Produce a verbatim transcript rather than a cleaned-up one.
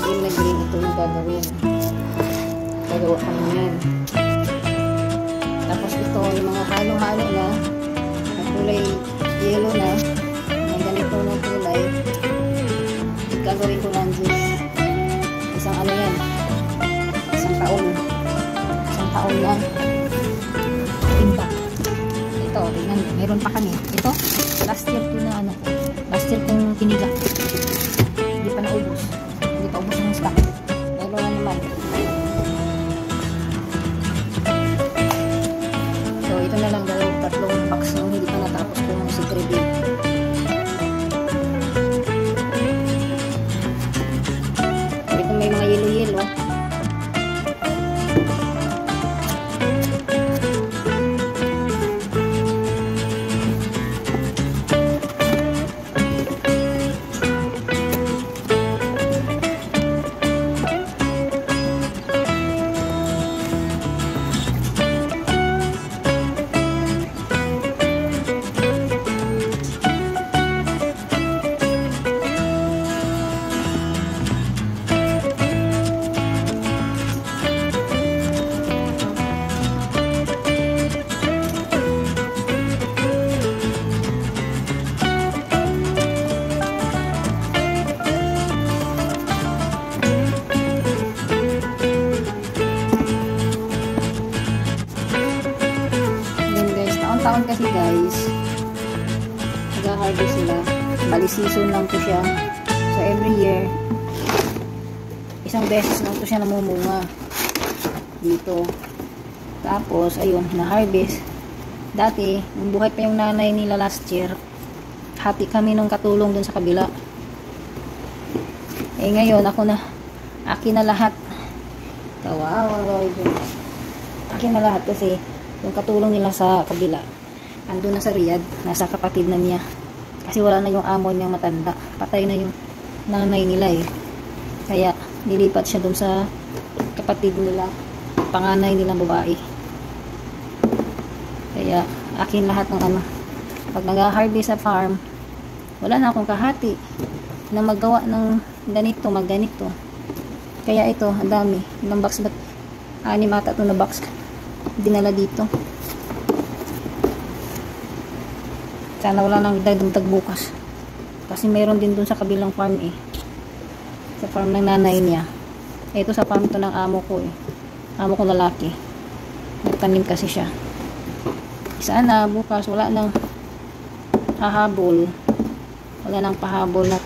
green na green. Ito yung gagawin. Gagawa kami yan. Tapos ito, yung mga halo-halo na, na kulay yellow na, na ganito ng kulay, gagawin ko lang din. Isang ano yan, isang taon. Isang taon lang. Timba. Ito, tingnan, meron pa kami. Ito, last year ko na ano, last year kong piniga. Hindi pa naubos. Hindi pa ubos ng stock. Meron na naman. So, ito na lang gawin tatlong box nung hindi pa natapos ko ng secret review. So, ito may mga yellow-yellow. Taon kasi guys, nag-harvest sila. Bali season lang to siya. So every year, isang beses lang to siya namumunga dito. Tapos ayun, na-harvest. Dati, nung buhay pa yung nanay nila last year, hati kami nung katulong dun sa kabila. Eh ngayon, ako na, akin na lahat. Kawawa, akin na lahat kasi yung katulong nila sa kabila ando na sa Riyadh, nasa kapatid na niya kasi wala na yung amo niyang matanda, patay na yung nanay nila eh, kaya nilipat siya dun sa kapatid nila, panganay nilang babae. Kaya akin lahat ng ano, pag nag-harvest sa farm, wala na akong kahati na magawa ng ganito, magganito. Kaya ito, ang dami, ilang box ba, anim ata ito na box dinala dito. Sana wala nang dagdag bukas. Kasi meron din dun sa kabilang farm eh. Sa farm ng nanay niya. Ito sa farm to ng amo ko eh. Amo ko lalaki. Nagtanim kasi siya. Sana bukas wala nang hahabol. Wala nang pahabol na